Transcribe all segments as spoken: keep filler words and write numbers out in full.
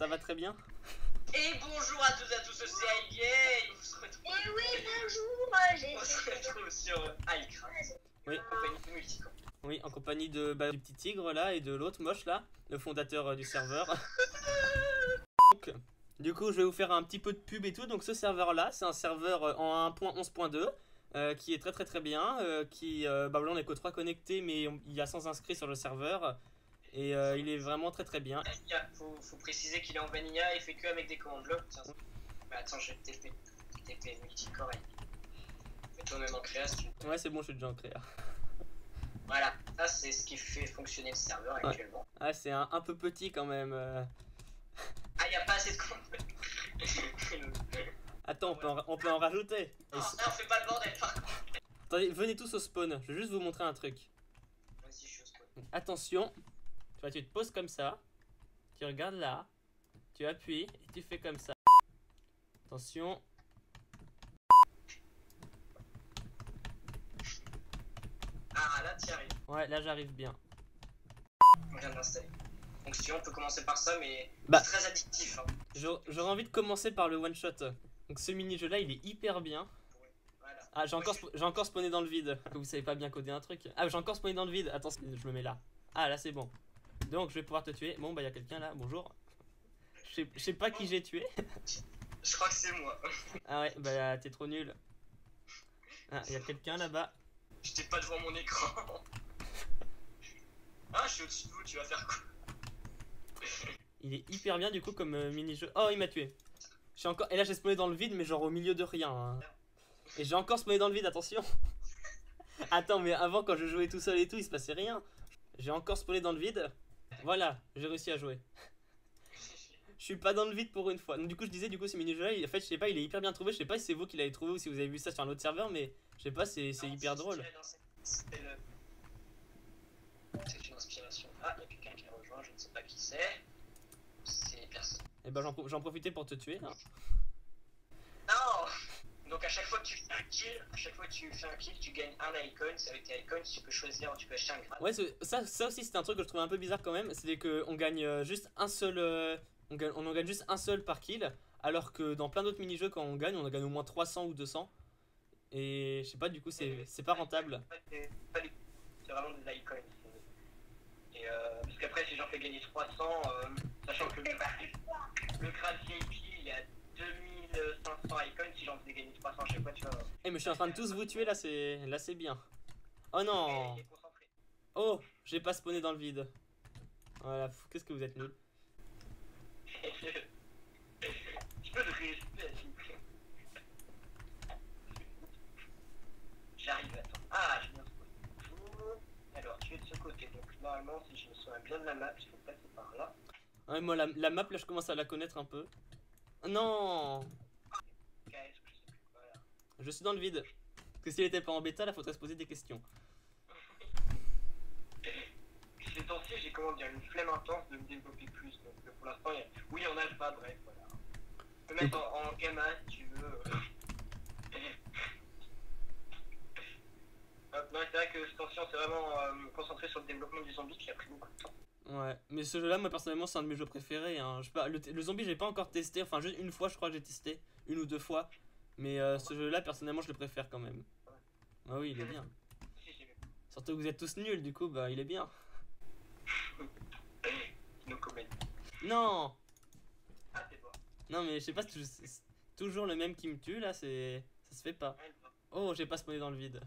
ça va très bien? Et bonjour à tous et à tous, c'est Aïe et vous se retrouvez. Et oui, bonjour, j'ai On se retrouve sur iCraft. Oui. En compagnie de Multicam. Oui, en compagnie de, bah, du petit tigre là et de l'autre moche là, le fondateur euh, du serveur. Donc, du coup, je vais vous faire un petit peu de pub et tout. Donc, ce serveur là, c'est un serveur euh, en un point onze point deux euh, qui est très très très bien. Euh, qui, euh, bah, voilà, on est que trois connectés, mais on- il y a cent inscrits sur le serveur. Et euh, il est vraiment très très bien. Il faut, faut préciser qu'il est en vanilla et fait que avec des commandes log. Tiens, mais attends, je vais T P. T P multicore. Et toi-même en créa si tu veux. Ouais, c'est bon, je suis déjà en créa. Voilà, ça c'est ce qui fait fonctionner le serveur Ouais. actuellement. Ah, c'est un, un peu petit quand même. euh. Ah, il a pas assez de commandes. Attends, on peut en, on peut en rajouter. Non, là, on fait pas le bordel par contre. Attendez, venez tous au spawn. Je vais juste vous montrer un truc. Vas-y, je suis au spawn. Donc, attention, tu vois, tu te poses comme ça, tu regardes là, tu appuies et tu fais comme ça. Attention. Ah, là, t'y arrives. Ouais, là j'arrive bien. On vient de l'installer. Donc, si on peut commencer par ça, mais Bah. c'est très addictif. Hein. J'aurais j'aurais envie de commencer par le one shot. Donc ce mini-jeu là, il est hyper bien. Voilà. Ah, j'ai encore, sp- j'ai encore spawné dans le vide. Vous savez pas bien coder un truc. Ah, j'ai encore spawné dans le vide. Attends, je me mets là. Ah, là c'est bon. Donc je vais pouvoir te tuer. Bon, bah il y a quelqu'un là. Bonjour. Je sais- je sais pas qui j'ai tué. Je crois que c'est moi. Ah ouais, bah t'es trop nul. Ah, il y a quelqu'un là-bas. J'étais pas devant mon écran. Ah, je suis au-dessus de vous, tu vas faire quoi? Il est hyper bien du coup comme euh, mini-jeu. Oh, il m'a tué. J'ai encore... Et là j'ai spawné dans le vide, mais genre au milieu de rien. Hein. Et j'ai encore spawné dans le vide, attention. Attends, mais avant quand je jouais tout seul et tout, il se passait rien. J'ai encore spawné dans le vide. Voilà, j'ai réussi à jouer. Je suis pas dans le vide pour une fois. Donc du coup je disais, du coup ce mini-jeu là, en fait je sais pas, il est hyper bien trouvé. Je sais pas si c'est vous qui l'avez trouvé ou si vous avez vu ça sur un autre serveur, mais je sais pas, c'est c'est hyper drôle. C'est le- c'est une inspiration. Ah, il y a quelqu'un qui a rejoint, je ne sais pas qui c'est. C'est personne. Et bah j'en pro- j'en profitais pour te tuer. Hein. Non! Donc à chaque fois que tu fais un kill, à chaque fois que tu fais un kill, tu gagnes un icon. C'est avec tes icons, tu peux choisir, tu peux acheter un grade. Ouais, ce- ça, ça aussi c'était un truc que je trouvais un peu bizarre quand même. C'est que on gagne euh, juste un seul. euh, on, gagne, on en gagne juste un seul par kill. Alors que dans plein d'autres mini-jeux, quand on gagne, on en gagne au moins trois cents ou deux cents. Et je sais pas, du coup, c'est c'est pas rentable. C'est pas des- c'est vraiment des icons. Et euh, parce qu'après, si j'en fais gagner trois cents, euh, sachant que le, le grade V I P il est à deux mille cinq cents icons, si j'en faisais gagner trois cents à chaque fois, tu vois. Eh, mais je suis en train de tous vous tuer là, c'est là, c'est bien. Oh non! Et, et concentré. Oh, j'ai pas spawné dans le vide. Voilà, pff, qu'est-ce que vous êtes nuls. Tu peux le respect, s'il vous plaît. J'arrive, attends. Ah, je viens de ce côté. Alors, tu es de ce côté. Donc, normalement, si je me souviens bien de la map, il faut passer par là. Ouais, moi, la, la map là, je commence à la connaître un peu. Non! Qu'est-ce que je sais plus. Voilà. Je suis dans le vide. Parce que s'il était pas en bêta, là, faudrait se poser des questions. Ces temps-ci, j'ai comment dire une flemme intense de me développer plus. Donc, euh, pour l'instant, il y a... oui, on a le pas, bref, voilà. Tu peux mettre en, en gamma si tu veux. Hop, non, c'est vrai que ce temps-ci, on s'est vraiment euh, concentré sur le développement du zombie qui a pris beaucoup de temps. Ouais, mais ce jeu-là, moi personnellement, c'est un de mes jeux préférés. Hein. Je sais pas, le, le zombie, j'ai pas encore testé. Enfin, juste une fois, je crois que j'ai testé. Une ou deux fois. Mais euh, ce jeu-là, personnellement, je le préfère quand même. Ah oui, il est bien. Si, j'ai vu. Surtout que vous êtes tous nuls, du coup, bah, il est bien. Nos comédies. Non! Ah, c'est bon. Non, mais je sais pas, c'est c'est toujours le même qui me tue, là, c'est... Ça se fait pas. Ah, elle va. Oh, j'ai pas spawné dans le vide.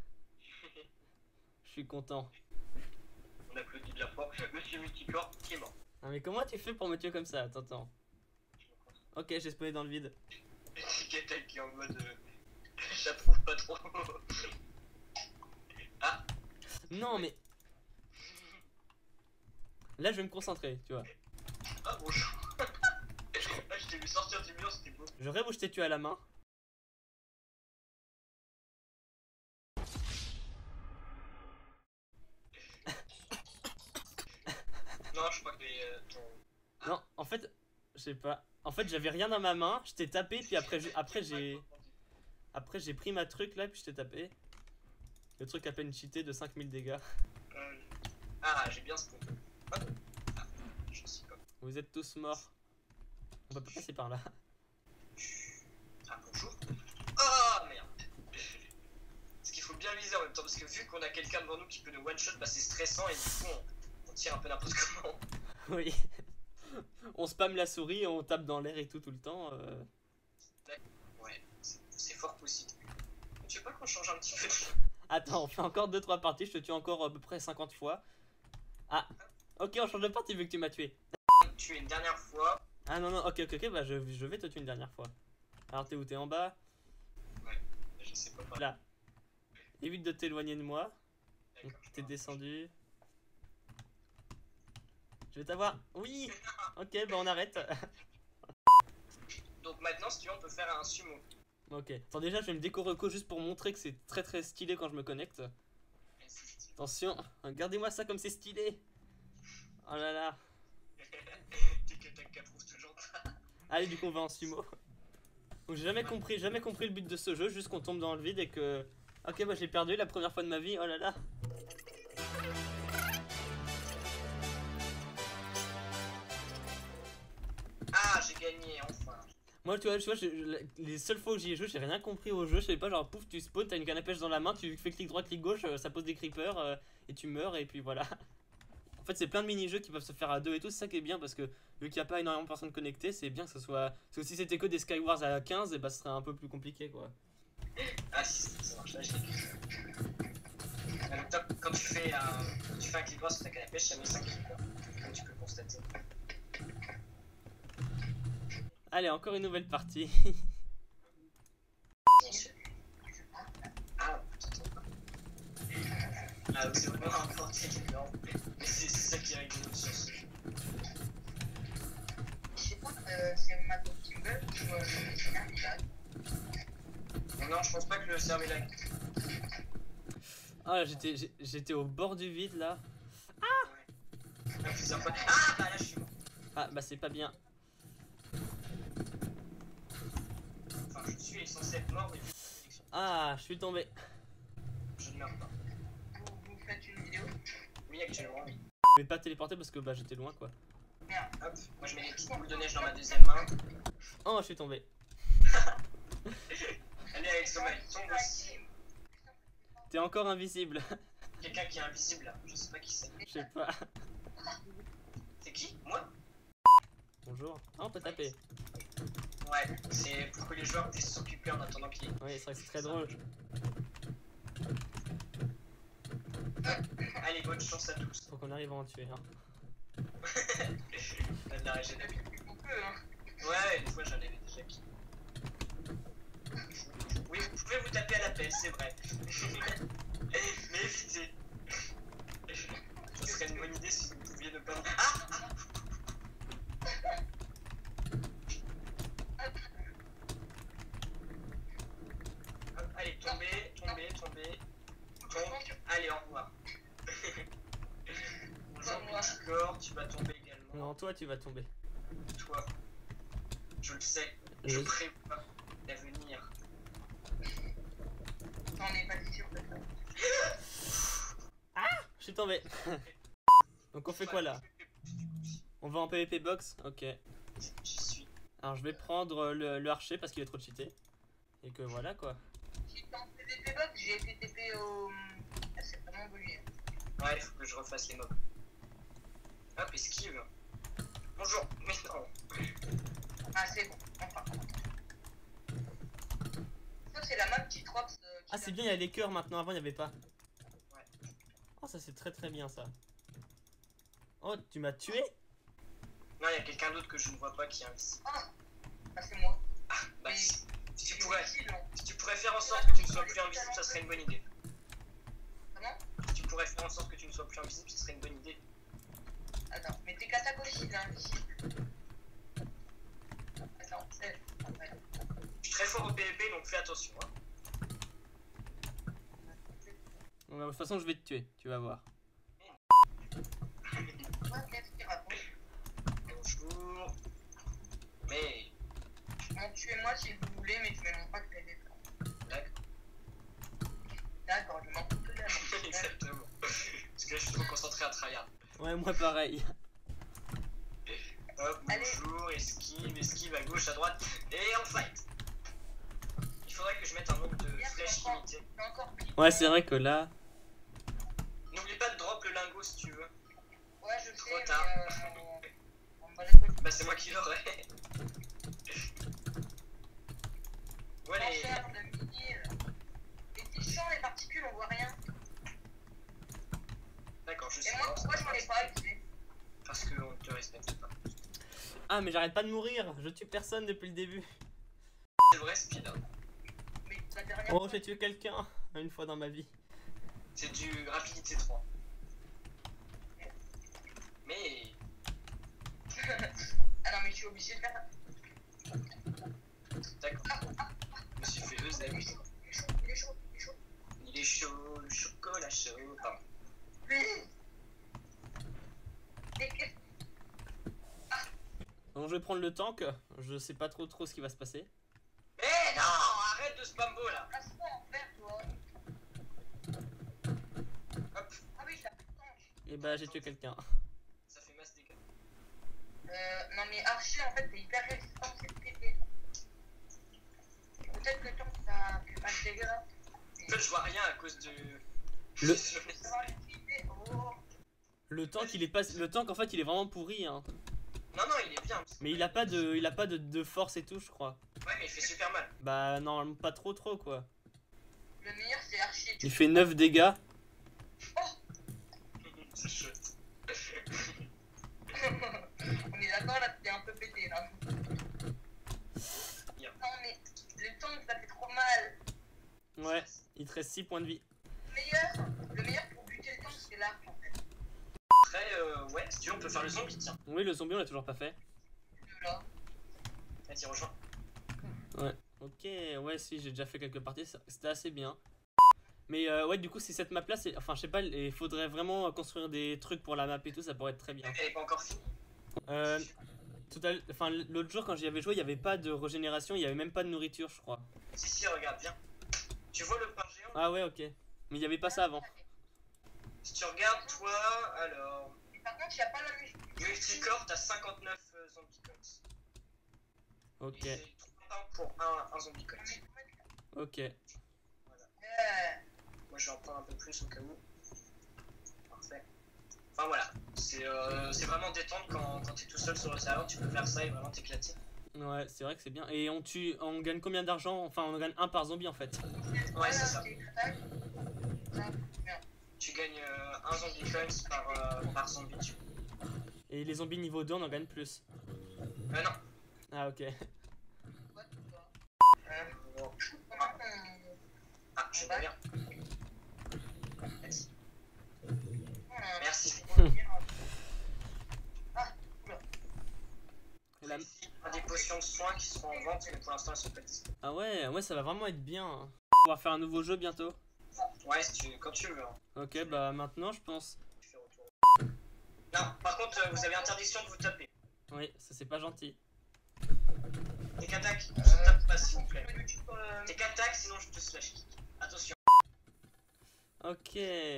Je suis content. On applaudit bien fort. Monsieur Multicore qui est mort. Ah, mais comment tu fais pour me tuer comme ça? Attends, attends. Je me concentre. Ok, j'ai spawné dans le vide. C'est quelqu'un qui est en mode. Euh... J'approuve pas trop. Ah, Non, mais... Là, je vais me concentrer, tu vois. ah bonjour. Ah, je t'ai vu sortir du mur, c'était beau. Je rêve où je t'ai tué à la main. Non, je crois que les, euh, ton... Non, en fait, je sais pas. En fait, j'avais rien dans ma main, je t'ai tapé, puis après, j'ai- après j'ai... Après, j'ai pris ma truc là, puis je t'ai tapé. Le truc à peine cheaté de cinq mille dégâts. Euh, Ah, j'ai bien spawn. Ah, ah, je sais pas. Vous êtes tous morts. On peut pas passer par là. Ah bonjour. Ah merde. Parce qu'il faut bien viser en même temps, parce que vu qu'on a quelqu'un devant nous qui peut nous one shot, bah c'est stressant et du coup on, on tire un peu n'importe comment. Oui. On spamme la souris, on tape dans l'air et tout tout le temps. Euh... Ouais, c'est fort possible. Tu veux pas qu'on change un petit peu? Attends, on fait encore deux trois parties, je te tue encore à peu près cinquante fois. Ah, ok, on change de partie vu que tu m'as tué. Tu es une dernière fois. Ah non, non, ok, ok, ok, bah je, je vais te tuer une dernière fois. Alors t'es où? T'es en bas? Ouais, je sais pas. Là. Évite de t'éloigner de moi. D'accord. T'es descendu. Je vais t'avoir. Oui. Ok, bah on arrête. Donc maintenant, si tu veux, on peut faire un sumo. Ok. Attends, déjà, je vais me décoreco juste pour montrer que c'est très très stylé quand je me connecte. Attention, regardez-moi ça comme c'est stylé. Oh là là. T'es que t'as qu'à prouve toujours pas. Allez, du coup, on va en sumo. Donc j'ai jamais compris, jamais compris le but de ce jeu, juste qu'on tombe dans le vide et que... Ok, bah j'ai perdu la première fois de ma vie, oh là là. Ah, j'ai gagné, enfin. Moi, tu vois, tu vois je, je, les seules fois où j'y ai joué, j'ai rien compris au jeu. Je sais pas, genre pouf, tu spawns, t'as une canne à pêche dans la main, tu fais clic droit, clic gauche, euh, ça pose des creepers euh, et tu meurs et puis voilà. En fait, c'est plein de mini-jeux qui peuvent se faire à deux et tout, c'est ça qui est bien parce que vu qu'il n'y a pas énormément de personnes connectées, c'est bien que ce soit. Parce que si c'était que des Skywars à quinze, et bah ce serait un peu plus compliqué quoi. Ah, si, ça marche, là, je l'ai. Donc, top, quand tu fais un, quand tu fais un clic droit sur ta canne à pêche, ça met cinq clics, quoi. Comme tu peux le constater. Allez, encore une nouvelle partie. Ah, ah c'est vraiment un portier énorme. C'est ça qui est rigolo sur ce jeu. Je sais pas, euh, c'est ma qui bug ou euh, c'est un lag. Non, je pense pas que le serveur lag. Ah, j'étais j'étais au bord du vide là. Ah, plusieurs fois. Ah, bah là je suis mort. Ah, bah c'est pas bien. Enfin, je suis censé être mort, mais Ah, je suis tombé. je ne meurs pas. Vous, vous faites une vidéo? Oui, actuellement, oui. Je vais pas téléporter parce que bah j'étais loin quoi. Merde. Hop, moi je mets les petites boules de neige dans ma deuxième main. Oh, je suis tombé. Allez, avec sommeil, tombe aussi. T'es encore invisible. Quelqu'un qui est invisible là, je sais pas qui c'est. Je sais pas. C'est qui? Moi? Bonjour. Ah, on peut taper. Ouais, c'est pour que les joueurs puissent s'occuper en attendant qu'il. Oui, c'est vrai que c'est très drôle. Allez, bonne chance à tous. Faut qu'on arrive à en tuer. Hein. T'as de la régénération. On peut, hein. Ouais, une fois j'en avais déjà qui. Oui, vous pouvez vous taper à la pelle, c'est vrai. Mais évitez. Ce serait une bonne idée si vous pouviez ne pas. Ah, ah. Hop, allez, tombez, tombez, tombez. Tombe. Allez, au revoir. Bonjour, petit corps, tu vas tomber également. Non, toi tu vas tomber. Toi, je le sais, je Oui. prévois l'avenir. On est pas si sûr de ça. Je suis tombé. Donc on fait quoi là? On va en P V P box? Ok. J'y suis. Alors je vais prendre le, le archer parce qu'il est trop cheaté. Et que voilà quoi. J'étais en P V P box, j'ai été T P au. Ah, c'est vraiment voulu. Ouais, il faut que je refasse les mobs. Hop, esquive. Bonjour, mais non. Ah, c'est bon, enfin. Ça, c'est la map qui drops. Euh, qui Ah c'est bien, il y a les cœurs maintenant, avant il n'y avait pas. Ouais. Oh ça c'est très très bien ça. Oh tu m'as tué? Non, il y a quelqu'un d'autre que je ne vois pas qui est invisible. Ah, ah c'est moi. Ah, bah Mais- si, si tu pourrais, Invisible, hein. si tu pourrais faire en sorte que tu ne sois plus invisible, ça serait une bonne idée. Comment? Si tu pourrais faire en sorte que tu ne sois plus invisible, ça serait une bonne idée. Attends, mais t'es qu'attaque aussi, là, invisible. Attends, c'est. Ouais. Je suis très fort au P V P, donc fais attention. Hein. Bon, bah, de toute façon je vais te tuer, tu vas voir. Quoi, qu'est-ce qu'il raconte? Bonjour. Mais, Bon, tuez-moi si vous voulez, mais tuez-moi pas que les défenses. d'accord. D'accord, je m'en fous totalement. Exactement. Parce que là, je suis trop concentré à tryhard. Ouais moi pareil. Euh, Hop, Allez. bonjour, esquive, esquive à gauche, à droite, et on fight. Il faudrait que je mette un nombre de Merde, flèches encore. limité. J'ai encore pris. Ouais, c'est vrai que là. N'oublie pas de drop le lingot si tu veux. Ouais, je sais, Trop mais tard. euh, on me bat les couilles. Bah c'est moi qui l'aurai. Ouais, les... Enfer, le midi. Les petits champs, les particules, on voit rien. D'accord, je Et sais. moi, pourquoi je m'en ai pas utilisé? Parce qu'on ne te respecte pas. Ah, mais j'arrête pas de mourir. Je tue personne depuis le début. C'est vrai, speed. hein. Mais la dernière Oh, fois, j'ai tué quelqu'un une fois dans ma vie. C'est du rapidité trois. Mais... ah non, mais je suis obligé de faire ça. D'accord. Je me suis fait Il euser. est chaud, il est chaud, il est chaud, il est chaud. Il est chaud, le chocolat chaud. Pardon. Oui. Et qu'est-ce Donc je vais prendre le tank. Je sais pas trop trop ce qui va se passer. Mais non, arrête de spambo là. que c'est en faire, toi? Hop, Ah oui, je l'ai tank. Et bah j'ai tué quelqu'un. ça fait masse dégâts. Euh, non mais Archie en fait t'es hyper résistant, c'est P T. Peut-être que tant que ça fait pas de dégâts. En fait, je vois rien à cause de... Le- Ça va l'utiliser. Oh. Le tank il est pas. Le tank en fait il est vraiment pourri hein. Non, non, il est bien. Mais il a pas de. Il a pas de, de force et tout je crois. Ouais, mais il fait super mal. Bah non pas trop trop quoi. Le meilleur c'est Archie. Il fait neuf dégâts. C'est chaud. On est d'accord là, t'es un peu pété là. Bien. Non mais le tank ça fait trop mal. Ouais, il te reste six points de vie. Le meilleur, le meilleur pour buter le tank c'est l'arc en fait. Après, euh, ouais, si tu veux, on peut faire le zombie, tiens. Oui le zombie on l'a toujours pas fait. De là. Vas-y, rejoins. Ok ouais si j'ai déjà fait quelques parties, ça- c'était assez bien. Mais euh, ouais du coup si cette map là c'est. Enfin je sais pas, il faudrait vraiment construire des trucs pour la map et tout, ça pourrait être très bien. Elle est pas encore finie. Euh, tout à l'- enfin, l'autre jour quand j'y avais joué, il n'y avait pas de régénération, il n'y avait même pas de nourriture, je crois. Si, si, regarde bien. Tu vois le pain géant? Ah ouais, ok. Mais il n'y avait pas ça avant. Si tu regardes, toi, alors... Et par contre, il n'y a pas la musique. Multicore, t'as cinquanteneuf euh, zombie coins. Ok, Et c'est trois pains pour un, un zombie coin. ok. Voilà. Euh, Moi, je vais en prendre un peu plus au cas où. Parfait. Enfin, voilà. C'est euh, c'est vraiment détente quand, quand t'es tout seul sur le serveur. Tu peux faire ça et vraiment t'éclater. Ouais, c'est vrai que c'est bien. Et on tue, on gagne combien d'argent? Enfin, on gagne un par zombie en fait. Ouais, c'est ça. c'est tac. Ça, bien. Tu gagnes euh, un zombie coins par, euh, par zombie. Tu... Et les zombies niveau deux, on en gagne plus. Euh, non. Ah ok. What, toi Euh, bon. Comment on... Ah, je vais bien. Merci. Voilà. Merci. Ah, Et la- Ici, on a des potions de soins qui seront en vente, mais pour l'instant, elles sont pas disponibles. Ah ouais, ouais, ça va vraiment être bien. On va faire un nouveau jeu bientôt. Ouais, si tu, quand tu veux. Hein. Ok, bah maintenant je pense. Tu fais retour. Non, par contre, euh, vous avez interdiction de vous taper. Oui, ça c'est pas gentil. T'es qu'attaque, je te tape pas s'il vous plaît. Euh, T'es qu'attaque, sinon je te slash kick. Attention. Ok.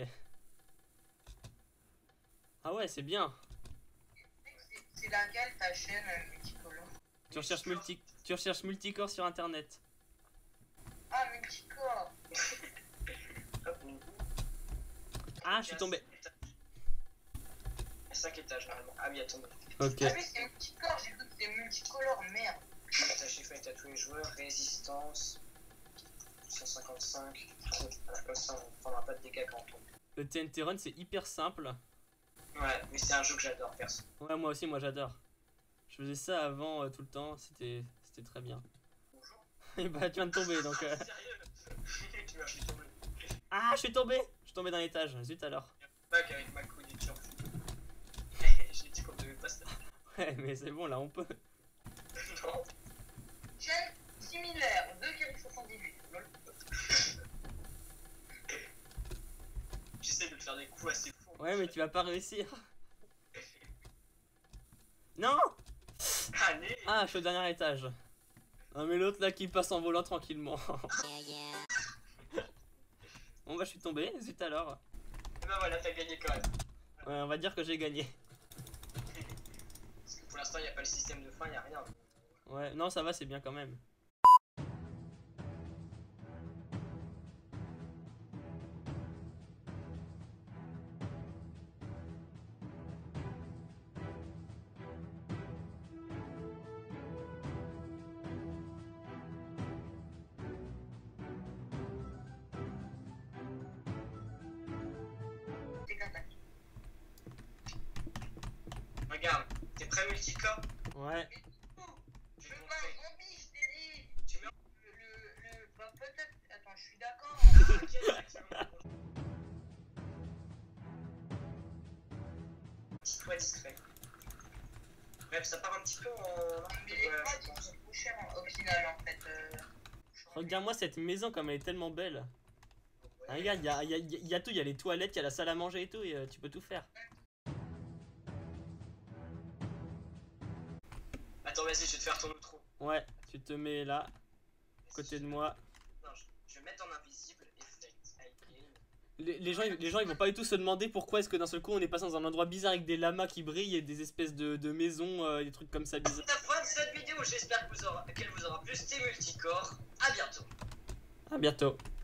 Ah ouais, c'est bien. c'est- C'est laquelle ta chaîne euh, multicolore? Tu recherches, multi... tu recherches multicore sur internet. Ah, multicore. Hop. Ah, je suis tombé. cinq étages normalement. Ah oui, attends. Ok. Ah oui, c'est multicore, j'ai cru que c'était multicolore, merde. Attaché fait à tous les joueurs. Résistance. cent cinquante-cinq. Voilà, comme ça, on prendra pas de dégâts quand on tombe. Le T N T Run c'est hyper simple. Ouais, mais c'est un jeu que j'adore, perso. Ouais, moi aussi, moi j'adore. Je faisais ça avant euh, tout le temps, c'était c'était très bien. Bonjour. Et bah, tu viens de tomber donc. euh, Sérieux? Tu m'as fait tomber. Ah, je suis tombé! Je suis tombé dans l'étage, zut alors. Back avec ma connexion. J'ai dit qu'on devait pas se taper. Ouais, mais c'est bon, là on peut. Non. Chaîne similaire, deux virgule soixante-dix-huit. Lol. J'essaie de te faire des coups assez fous. Ouais, mais tu vas pas réussir. Non! Allez. Ah, je suis au dernier étage. Non, mais l'autre là qui passe en volant tranquillement. Bon, bah, je suis tombé, zut alors. Et bah voilà, t'as gagné quand même. Ouais, on va dire que j'ai gagné. Parce que pour pour l'instant, il n'y a pas le système de fin, il n'y a rien. Ouais, non, ça va, c'est bien quand même. Regarde, t'es prêt multicorps? Ouais. Je veux pas un zombie, je t'ai dit. Tu mets Le, le, le, bah peut-être. Attends, je suis d'accord. Ah, ok, exactement. Ouais, discret. Bref, ça part un petit peu en. Mais les potes, ils sont trop chers en- au final en fait. Euh... Regarde-moi cette maison comme elle est tellement belle. Ah, regarde, il y a, y, a, y a tout, il y a les toilettes, il y a la salle à manger et tout, et euh, tu peux tout faire. Attends, vas-y, je vais te faire ton outro. Ouais, tu te mets là, à côté de moi. Non, je, je vais mettre en invisible, effect, again. Les, les, gens, ils- les gens ils vont pas du tout se demander pourquoi est-ce que d'un seul coup on est passé dans un endroit bizarre avec des lamas qui brillent et des espèces de, de maisons, euh, des trucs comme ça bizarres. C'est la fin de cette vidéo, j'espère que vous aura- qu'elle vous aura plu. C'était Multicore, à bientôt. À bientôt.